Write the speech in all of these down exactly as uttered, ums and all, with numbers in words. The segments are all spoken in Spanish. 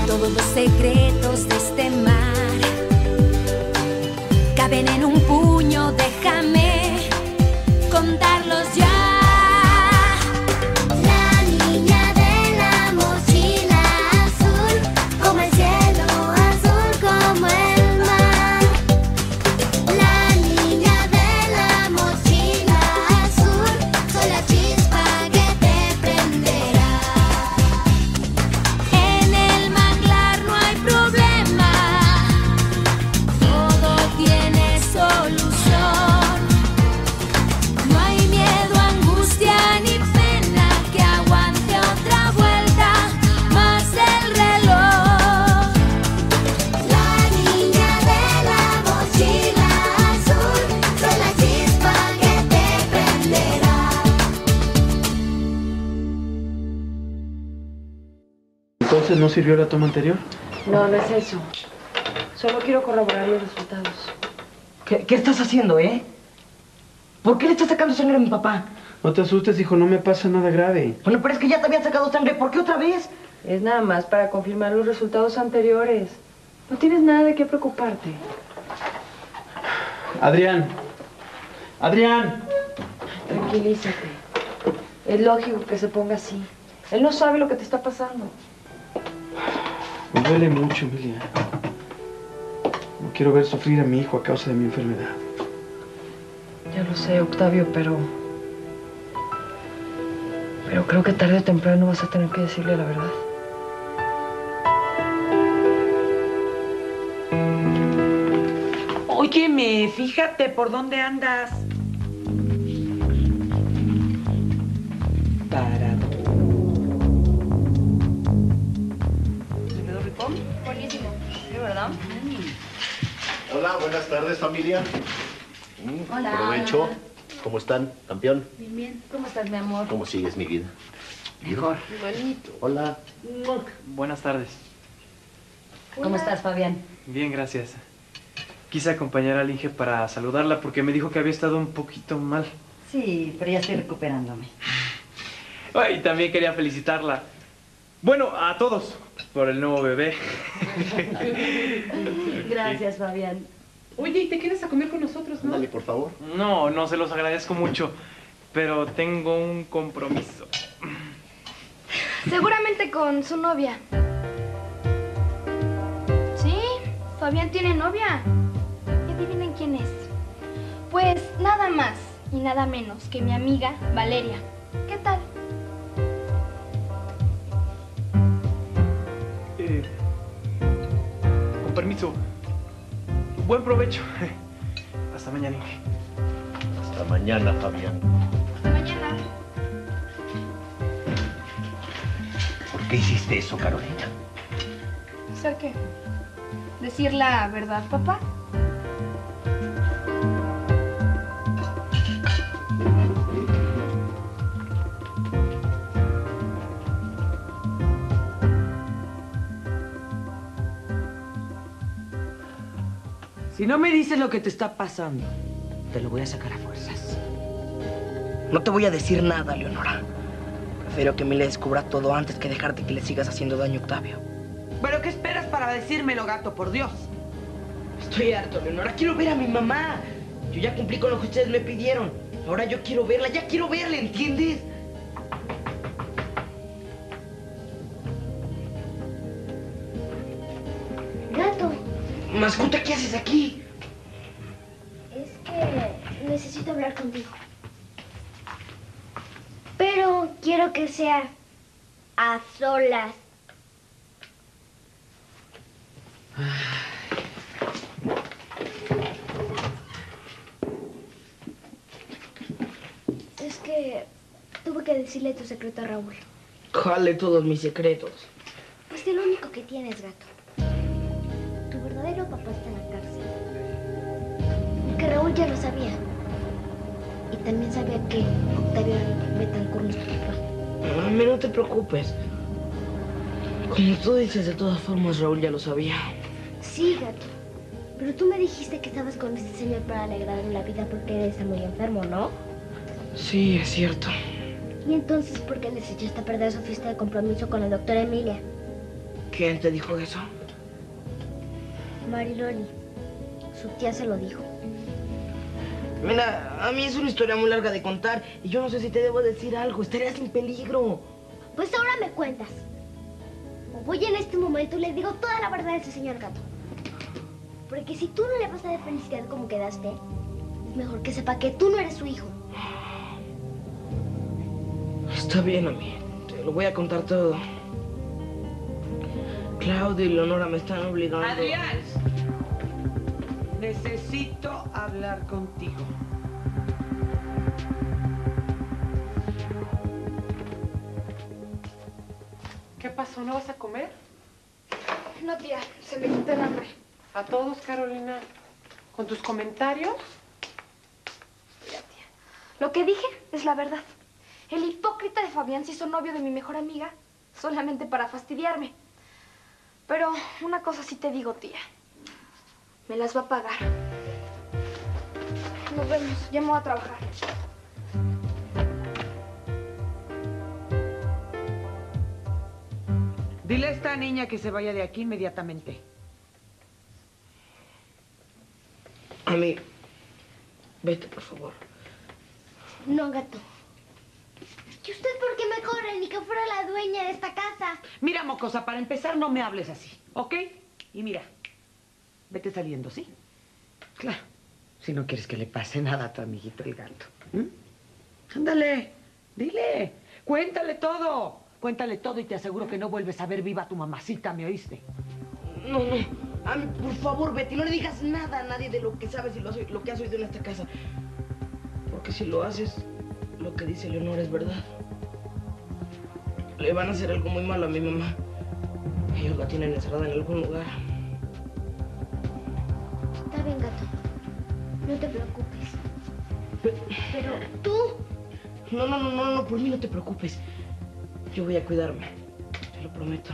Todos los secretos de este mar caben en un puño, déjame contarlos ya. ¿Entonces no sirvió la toma anterior? No, no es eso. Solo quiero corroborar los resultados. ¿Qué, qué estás haciendo, eh? ¿Por qué le estás sacando sangre a mi papá? No te asustes, hijo, no me pasa nada grave. Bueno, pero es que ya te habían sacado sangre. ¿Por qué otra vez? Es nada más para confirmar los resultados anteriores. No tienes nada de qué preocuparte. Adrián. Adrián. Tranquilízate. Es lógico que se ponga así. Él no sabe lo que te está pasando. Me duele mucho, Emilia. No quiero ver sufrir a mi hijo a causa de mi enfermedad. Ya lo sé, Octavio, pero... Pero creo que tarde o temprano vas a tener que decirle la verdad. Óyeme, fíjate por dónde andas. Para... Buenísimo, ¿sí, verdad? Hola, buenas tardes, familia. Mm, Hola. Provecho. ¿Cómo están, campeón? Bien, bien. ¿Cómo estás, mi amor? ¿Cómo sigues, mi vida? Mejor. Igualito. Hola. Buenas tardes. ¿Cómo Hola. estás, Fabián? Bien, gracias. Quise acompañar al Inge para saludarla porque me dijo que había estado un poquito mal. Sí, pero ya estoy recuperándome. Y también quería felicitarla. Bueno, a todos por el nuevo bebé. Gracias, Fabián. Oye, ¿y te quedas a comer con nosotros, no? Dale, por favor. No, no, se los agradezco mucho, pero tengo un compromiso. Seguramente con su novia. Sí, Fabián tiene novia. ¿Y adivinen quién es? Pues nada más y nada menos que mi amiga Valeria. ¿Qué tal? Eh, con permiso. Buen provecho. Hasta mañana, Inge. Hasta mañana, Fabián. Hasta mañana. ¿Por qué hiciste eso, Carolina? ¿Hacer qué? ¿Decir la verdad, papá? Si no me dices lo que te está pasando, te lo voy a sacar a fuerzas. No te voy a decir nada, Leonora. Prefiero que me le descubra todo antes que dejarte que le sigas haciendo daño a Octavio. ¿Pero qué esperas para decírmelo, gato? Por Dios. Estoy harto, Leonora. Quiero ver a mi mamá. Yo ya cumplí con lo que ustedes me pidieron. Ahora yo quiero verla. Ya quiero verla, ¿entiendes? Gato. Mascota, ¿qué haces aquí? Es que necesito hablar contigo. Pero quiero que sea a solas. Es que tuve que decirle tu secreto a Raúl. Jale todos mis secretos. Pues el único que tienes, gato. Tu verdadero papá está en la cárcel. Que Raúl ya lo sabía. Y también sabía que Octavio Betancourt no es tu papá. Mami, no te preocupes. Como tú dices, de todas formas, Raúl ya lo sabía. Sí, gato. Pero tú me dijiste que estabas con este señor para alegrarle la vida porque él está muy enfermo, ¿no? Sí, es cierto. ¿Y entonces por qué les echaste a perder su fiesta de compromiso con la doctora Emilia? ¿Quién te dijo eso? Mariloli. Su tía se lo dijo. Mira, a mí es una historia muy larga de contar y yo no sé si te debo decir algo. Estarías en peligro. Pues ahora me cuentas. O voy en este momento y le digo toda la verdad a ese señor gato. Porque si tú no le vas a dar felicidad como quedaste, es mejor que sepa que tú no eres su hijo. Está bien, Ami. Te lo voy a contar todo. Claudia y Leonora me están obligando. Adrián, necesito hablar contigo. ¿Qué pasó? ¿No vas a comer? No, tía, se me quita el hambre. A todos, Carolina. ¿Con tus comentarios? Mira, tía, lo que dije es la verdad. El hipócrita de Fabián se hizo novio de mi mejor amiga solamente para fastidiarme. Pero una cosa sí te digo, tía. Me las va a pagar. Nos vemos. Ya me voy a trabajar. Dile a esta niña que se vaya de aquí inmediatamente. Ami, vete, por favor. No, gato. ¿Y usted por qué me corre? Ni que fuera la dueña de esta casa. Mira, mocosa, para empezar no me hables así, ¿ok? Y mira, vete saliendo, ¿sí? Claro, si no quieres que le pase nada a tu amiguito el gato. ¿Mm? Ándale, dile, cuéntale todo. Cuéntale todo y te aseguro que no vuelves a ver viva a tu mamacita, ¿me oíste? No, no. Ami, por favor, vete. No le digas nada a nadie de lo que sabes y lo, lo que has oído en esta casa. Porque si lo haces, lo que dice Leonora es verdad. Le van a hacer algo muy malo a mi mamá. Ellos la tienen encerrada en algún lugar. Está bien, gato. No te preocupes. Pero, Pero tú... no, no, no, no, no, por mí no te preocupes. Yo voy a cuidarme. Te lo prometo.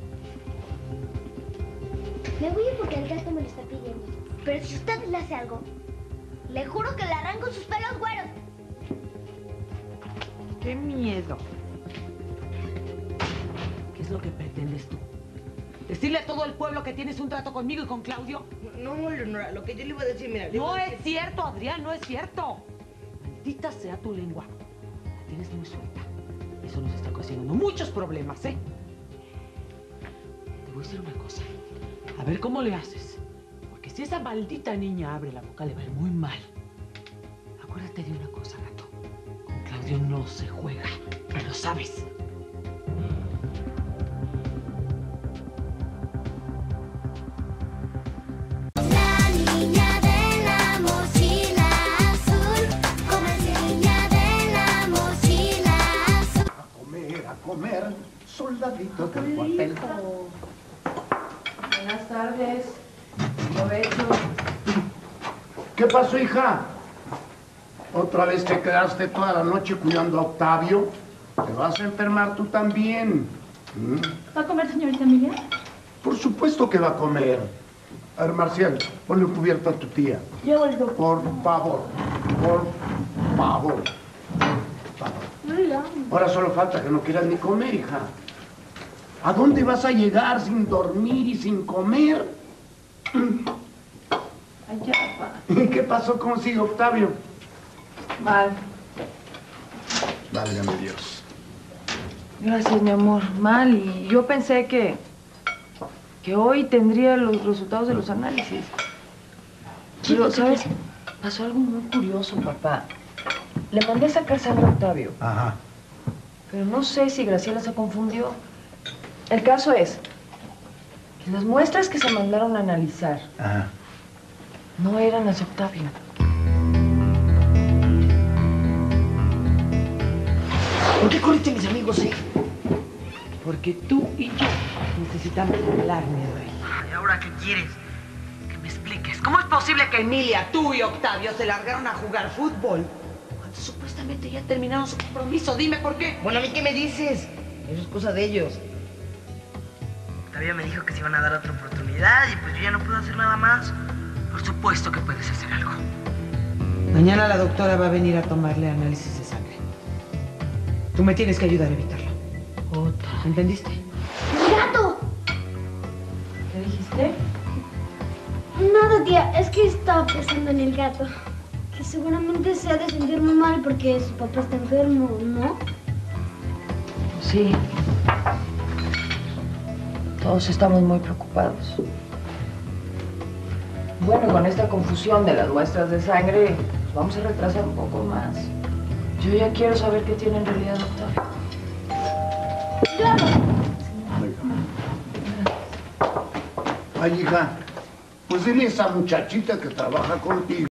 Me voy a ir porque el gato me lo está pidiendo. Pero si usted le hace algo, le juro que le arranco sus pelos güeros. ¡Qué miedo! ¿Qué es lo que pretendes tú? ¿Decirle a todo el pueblo que tienes un trato conmigo y con Claudio? No, no, Leonora, lo que yo le iba a decir, mira... le iba No a es decir- cierto, Adrián, no es cierto. Maldita sea tu lengua. La tienes muy suelta. Eso nos está ocasionando muchos problemas, ¿eh? Te voy a decir una cosa. A ver cómo le haces. Porque si esa maldita niña abre la boca, le va a ir muy mal. Acuérdate de una cosa, gato. Con Claudio no se juega. Lo sabes. La niña de la mochila azul, como es niña de la mochila azul. A comer, a comer, soldadito del cuartel. Buenas tardes. Provecho. ¿Qué pasó, hija? ¿Otra vez te quedaste toda la noche cuidando a Octavio? Te vas a enfermar tú también. ¿Mm? ¿Va a comer, señorita Emilia? Por supuesto que va a comer. A ver, Marcial, ponle un cubierto a tu tía. Yo vuelvo. Por favor, por favor. Por favor. Ahora solo falta que no quieras ni comer, hija. ¿A dónde vas a llegar sin dormir y sin comer? Allá, papá. ¿Qué pasó? ¿Cómo sigue Octavio? Mal. Válgame Dios. Gracias, mi amor. Mal. Y yo pensé que... que hoy tendría los resultados de los análisis. Pero, ¿sabes? Pasó algo muy curioso, papá. Le mandé a sacar sangre a Octavio. Ajá. Pero no sé si Graciela se confundió. El caso es que las muestras que se mandaron a analizar Ajá. no eran las de Octavio. ¿Por qué corriste a mis amigos, eh? Porque tú y yo necesitamos hablar, mi rey. ¿Y ahora qué quieres? Que me expliques. ¿Cómo es posible que Emilia, tú y Octavio se largaron a jugar fútbol? Cuando supuestamente ya terminaron su compromiso. Dime por qué. Bueno, ¿a mí qué me dices? Eso es cosa de ellos. Octavio me dijo que se iban a dar otra oportunidad y pues yo ya no puedo hacer nada más. Por supuesto que puedes hacer algo. Mañana la doctora va a venir a tomarle análisis de sangre. Tú me tienes que ayudar a evitarlo. Otra. ¿Entendiste? ¡Gato! ¿Sí? Nada, tía, es que estaba pensando en el gato. Que seguramente se ha de sentir muy mal porque su papá está enfermo, ¿no? Sí. Todos estamos muy preocupados. Bueno, con esta confusión de las muestras de sangre, pues vamos a retrasar un poco más. Yo ya quiero saber qué tiene en realidad, doctor. Ay, hija, pues dile a esa muchachita que trabaja contigo